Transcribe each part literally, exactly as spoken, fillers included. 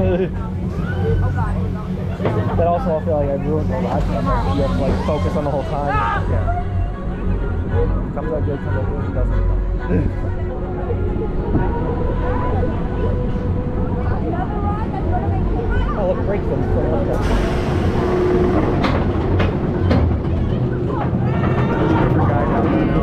But also, I feel like I ruined the last time. You have to like focus on the whole time. Yeah. Comes out good, comes out good, doesn't. Oh, look, break them. Guy down there.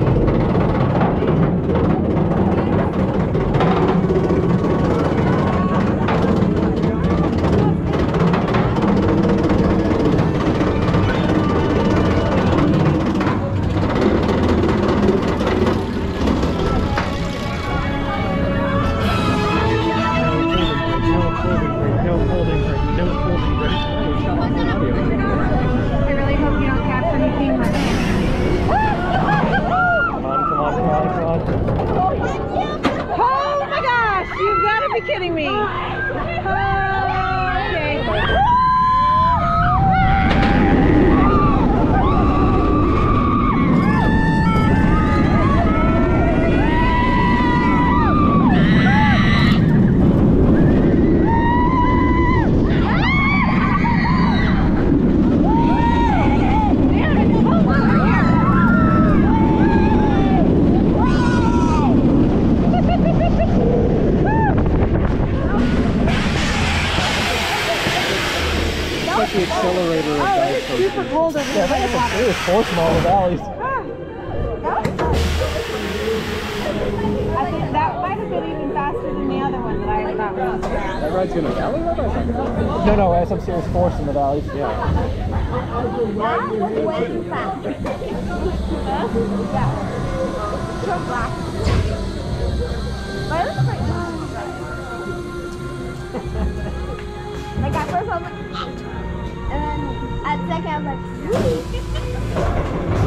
Kidding me? Oh, okay. The accelerator of oh, it's super cold over yeah, there. Yeah, it was forced from all the valleys. Ah. I think that might have been even faster than the other one that I thought was fast. That ride's gonna valley ride or something? No, no, as I'm serious force in the valleys. Yeah. That was way too fast. Yeah. So black. But it was pretty like at first I was like, and then at second I was like,